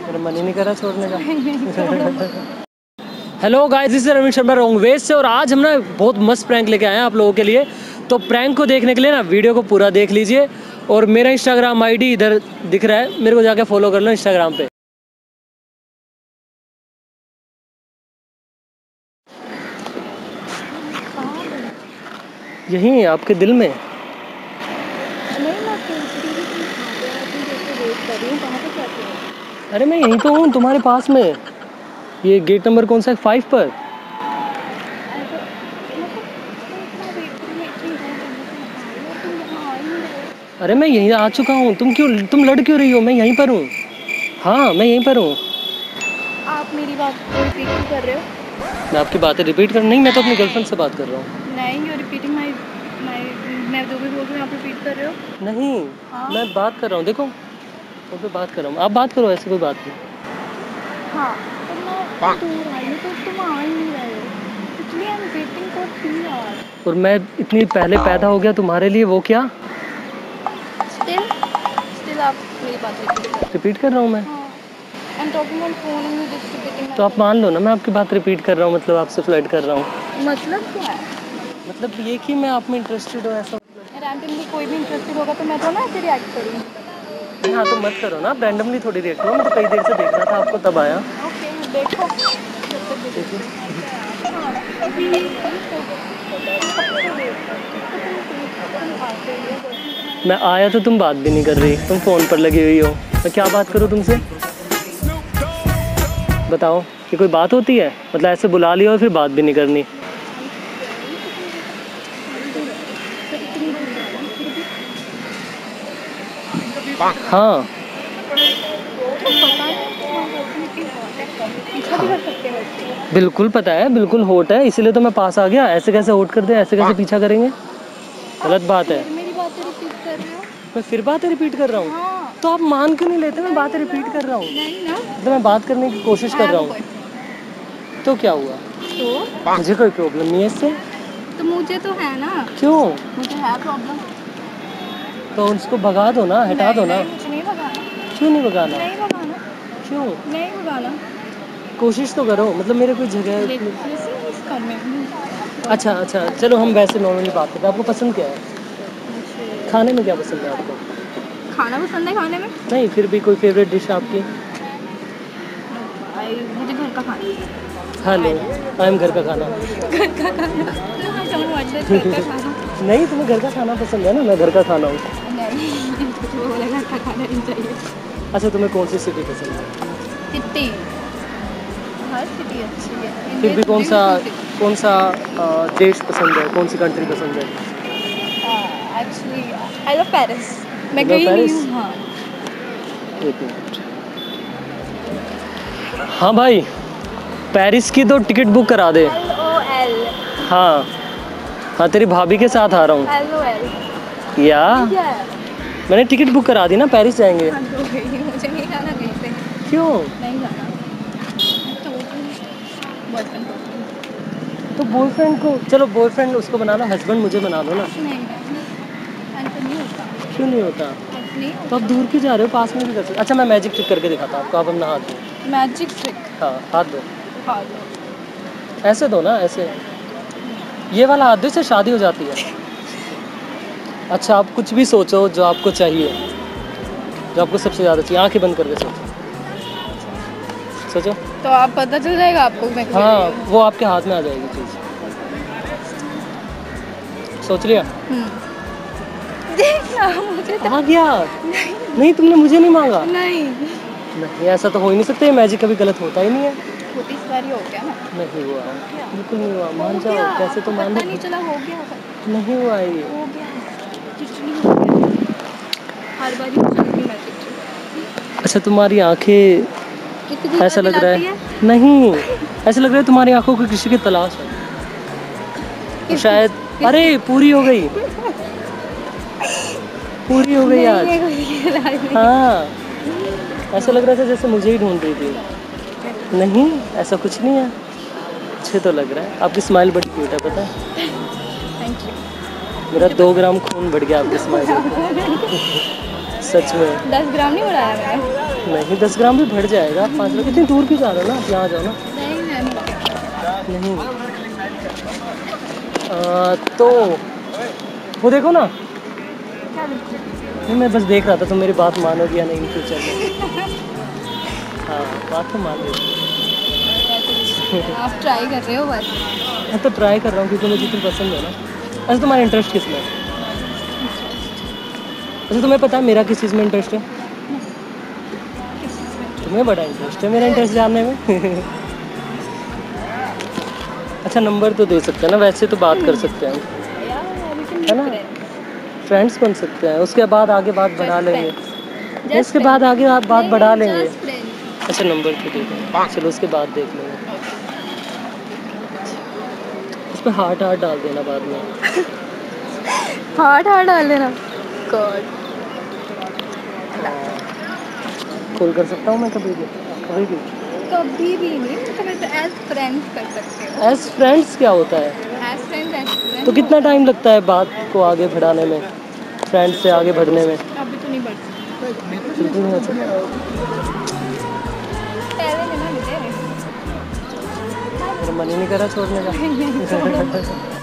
मेरा मन ही नहीं कर रहा छोड़ने का। Hello guys, this is Ravindra Sharma रोंगवेज से और आज हम ना बहुत मस्त प्रैंक लेके आए हैं आप लोगों के लिए। तो प्रैंक को देखने के लिए ना वीडियो को पूरा देख लीजिए और मेरा इंस्टाग्राम आईडी इधर दिख रहा है, मेरे को जाके फॉलो कर लो इंस्टाग्राम पे। यहीं आपके दिल में। अरे मैं यहीं तो हूँ तुम्हारे पास में। ये गेट नंबर कौन सा है? 5 पर। अरे मैं यहीं आ चुका हूँ, तुम लड़ क्यों रही हो? मैं यहीं पर हूँ। हाँ मैं यहीं पर हूँ। आप मेरी बात को रिपीट क्यों कर रहे हो? मैं आपकी बातें रिपीट कर नहीं, मैं तो अपनी गर्लफ्रेंड से बात कर रहा हूँ। नहीं, यू रिपीटिंग माय मैं जो भी बोल रही हूँ आप रिपीट कर रहे हो। नहीं हाँ? मैं बात कर रहा हूँ, देखो तो पे बात कर रहा हूँ, आप बात करो, ऐसी कोई बात नहीं। हाँ तो मैं दूर आई हूँ तो तुम आ ही नहीं रहे हो, इसलिए I am waiting for 3 hours. और मैं इतनी पहले पैदा हो गया तुम्हारे लिए, वो क्या? स्टिल आप मेरी बात रिपीट कर रहा हूँ मैं। I am talking on phone and you just repeating. तो आप मान लो ना मैं आपकी बात रिपीट कर रहा हूँ, मतलब आपसे फ्लर्ट कर रहा हूँ। मतलब क्या है? मतलब ये कि मैं आप में इंटरेस्टेड हूँ, ऐसा। रैंडमली कोई भी इंटरेस्टेड होगा तो मैं तो ना ऐसे रिएक्ट करूँगी। हाँ तो मत करो ना, रैंडमली थोड़ी रिएक्ट करो, मैं तो कई देर से देख रहा था आपको, तब आया। ओके देखो। मैं आया तो तुम बात भी नहीं कर रही, तुम फ़ोन पर लगी हुई हो। मैं क्या बात करूँ तुमसे? बताओ कि कोई बात होती है? मतलब ऐसे बुला लिया और फिर बात भी नहीं करनी। हाँ बिल्कुल पता है, बिल्कुल होट है, इसीलिए तो मैं पास आ गया। ऐसे कैसे होट कर दे, ऐसे कैसे पीछा करेंगे? गलत बात है। मेरी बातें रिपीट कर रहे हो। मैं फिर बातें रिपीट कर रहा हूँ। हाँ। तो आप मान क्यों नहीं लेते? मैं बातें रिपीट कर रहा हूँ, नहीं ना, तो मैं बात करने की कोशिश कर रहा हूँ। तो क्या हुआ? तो मुझे कोई प्रॉब्लम नहीं है इससे। तो मुझे तो है ना। क्यों? मुझे है प्रॉब्लम। तो उसको भगा दो ना, हटा दो ना। नहीं, मुझे नहीं भगाना। क्यों नहीं भगाना? नहीं भगाना। क्यों? नहीं भगाना। कोशिश तो करो, मतलब मेरे कोई जगह। Listen is coming. अच्छा अच्छा चलो हम वैसे नॉर्मली बात करते हैं। आपको पसंद क्या है? खाने में क्या पसंद है आपको? खाना पसंद है खाने में? नहीं फिर भी कोई फेवरेट डिश आपकी? मुझे घर का खाना। हेलो, आई एम घर का खाना। घर का खाना। घर का खाना। नहीं तुम्हें घर का खाना पसंद है ना, मैं घर का खाना हूँ। नहीं, मुझे बोला घर का खाना नहीं चाहिए। अच्छा तुम्हें कौन सी सिटी पसंद है? सिटी, हर सिटी अच्छी है। फिर भी कौन सा देश पसंद है, कौन सी कंट्री पसंद है? Actually I love Paris. मैं लव गई नहीं पेरिस? हूँ। हाँ। एक मिनट। हाँ भाई, पेरिस की तो टिकट बुक करा दे। LOL। हाँ हाँ तेरी भाभी के साथ आ रहा हूँ। LOL या क्या है? मैंने टिकट बुक करा दी ना, पेरिस जाएंगे। हाँ, तो मुझे नहीं जाना कहीं पे। क्यों? नहीं जाना। बॉयफ्रेंड तो बॉयफ्रेंड को, चलो बॉयफ्रेंड उसको बना लो, हस्बैंड मुझे बना लो ना। नहीं नहीं होता। क्यों नहीं होता? नहीं तो आप दूर क्यों जा रहे हो, पास में भी कर सकते। अच्छा मैं मैजिक ट्रिक करके दिखाता हूँ आपको, आप अपना हाथ दो। Magic trick. हाँ हाथ दो, हाँ ऐसे दो ना, ऐसे ये वाला हाथ दो, इससे शादी हो जाती है। अच्छा आप कुछ भी सोचो जो आपको चाहिए, जो आपको सबसे ज़्यादा चाहिए, आंखें बंद करके सोचो। सोचो। तो आप पता चल जाएगा आपको मैं क्या हाँ रही हूँ। वो आपके हाथ में आ जाएगी चीज़। सोच लिया? देखना मुझे तो आ गया। नहीं तुमने मुझे नहीं मांगा। नहीं नहीं ऐसा तो हो ही नहीं सकता, ये मैजिक कभी गलत होता ही नहीं है। छोटी सी बारी हो गया ना। नहीं हुआ, बिल्कुल नहीं हुआ, मान जाओ। कैसे तो मान पता लो। नहीं चला, हो गया। नहीं हुआ ये। हो गया लिटरली हो गया। हर बार ही चलती मैजिक। अच्छा तुम्हारी आंखें, कितनी ऐसा लग रहा दिलाती है नहीं, ऐसा लग रहा है तुम्हारी आंखों को किसी की तलाश है। तो शायद, अरे पूरी हो गई, पूरी हो गई आज। हाँ ऐसा लग रहा था जैसे मुझे ही ढूंढ रही थी। नहीं ऐसा कुछ नहीं है, अच्छे तो लग रहा है। आपकी स्माइल बड़ी क्यूट है, पता है। Thank you. मेरा 2 ग्राम खून बढ़ गया आपकी स्माइल से। सच में 10 ग्राम नहीं बढ़ाया मैंने। नहीं 10 ग्राम भी बढ़ जाएगा, 5 लोग इतनी दूर क्यों जा रहे हो ना, आप यहाँ जाओ ना। नहीं तो वो देखो ना। क्या देखो? नहीं मैं बस देख रहा था, तुम मेरी बात मानोगी या नहीं इन फ्यूचर में। हाँ बात तो मान रही आप ट्राई कर रहे हो बस? मैं तो ट्राई कर रहा हूँ क्योंकि मुझे तुम पसंद है ना। अच्छा तुम्हारा इंटरेस्ट किस में है? अच्छा तुम्हें पता है मेरा किस चीज़ में इंटरेस्ट है? तुम्हें बड़ा इंटरेस्ट है मेरा इंटरेस्ट जानने में। अच्छा नंबर तो दे सकते हैं ना, वैसे तो बात कर सकते हैं है ना, फ्रेंड्स बन सकते हैं, उसके बाद आगे बात बढ़ा लेंगे। उसके बाद आगे आप बात बढ़ा लेंगे। अच्छा नंबर तो दे दें, चलो उसके बाद देख लेंगे। उस पर हार्ट हार्ट डाल देना बाद में। हार्ट डाल देना। गॉड कॉल कर सकता हूँ मैं कभी भी, कभी भी? कभी भी नहीं, मतलब एज फ्रेंड्स कर सकते हो। एज फ्रेंड्स क्या होता है? एज फ्रेंड्स तो कितना टाइम लगता है बात को आगे बढ़ाने में, फ्रेंड से आगे बढ़ने में? अभी तो नहीं बढ़ सकते। बिल्कुल नहीं हो सकता। पहले नहीं ना मिले। मेरा मन ही नहीं करा छोड़ने का।